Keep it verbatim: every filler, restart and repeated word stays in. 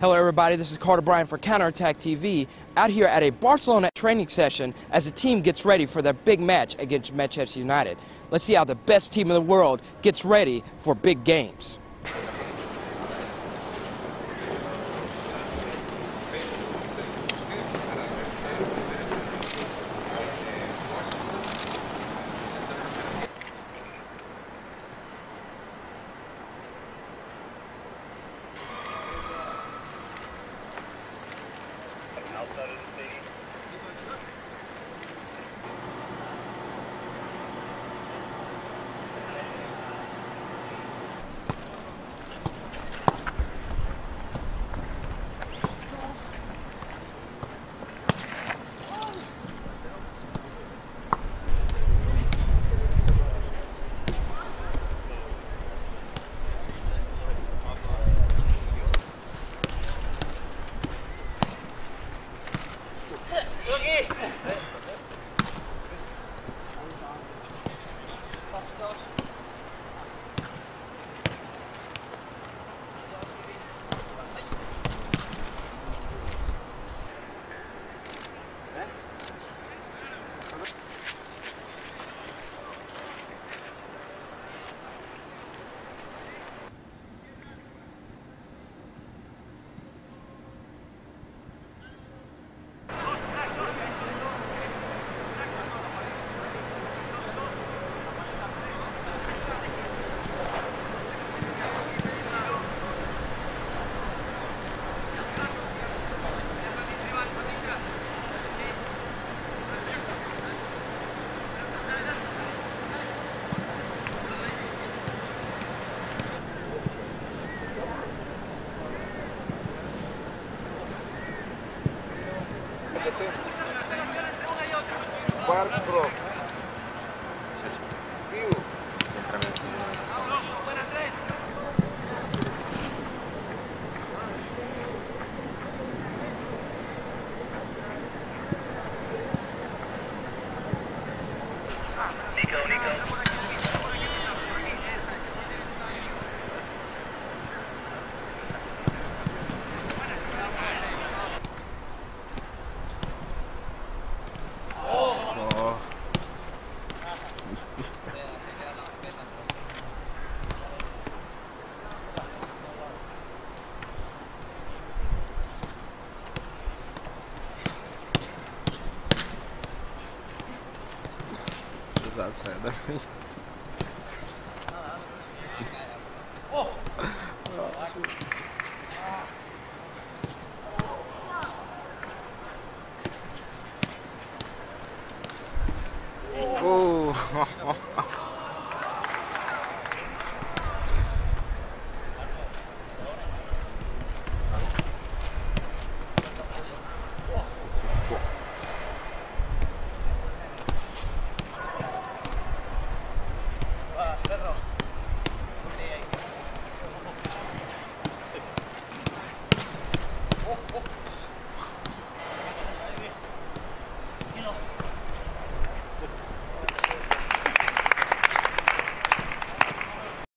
Hello everybody, this is Carter Bryant for Counterattack T V, out here at a Barcelona training session as the team gets ready for their big match against Manchester United. Let's see how the best team in the world gets ready for big games. Outside of the stadium. Park Cross. View. Nico, Nico. Das wäre Oh. Oh, oh.